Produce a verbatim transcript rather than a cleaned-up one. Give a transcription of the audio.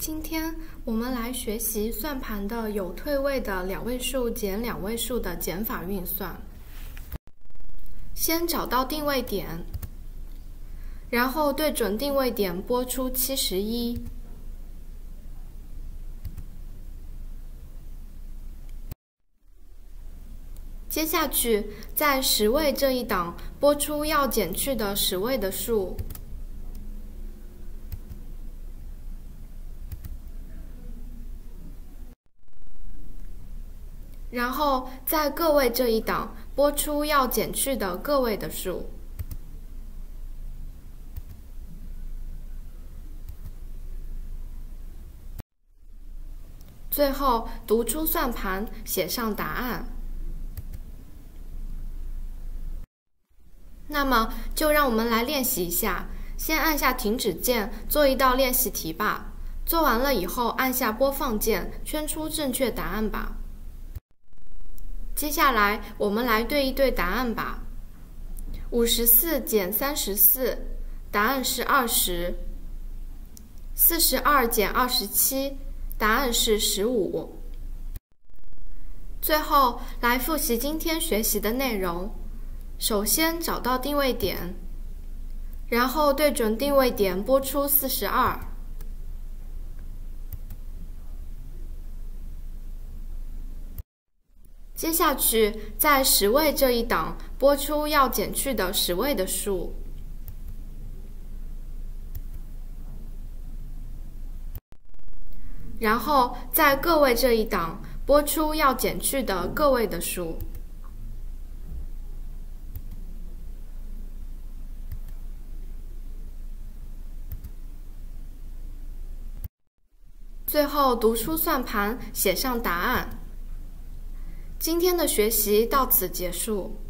今天我们来学习算盘的有退位的两位数减两位数的减法运算。先找到定位点，然后对准定位点拨出七十一。接下去，在十位这一档拨出要减去的十位的数。然后在个位这一档拨出要减去的个位的数。最后读出算盘，写上答案。那么就让我们来练习一下，先按下停止键，做一道练习题吧。做完了以后，按下播放键，圈出正确答案吧。接下来我们来对一对答案吧。五十四减三十四，答案是二十。四十二减二十七，答案是十五。最后来复习今天学习的内容。首先找到定位点，然后对准定位点拨出四十二。接下去在十位这一档拨出要减去的十位的数。然后在个位这一档拨出要减去的个位的数。最后读出算盘，写上答案。今天的学习到此结束。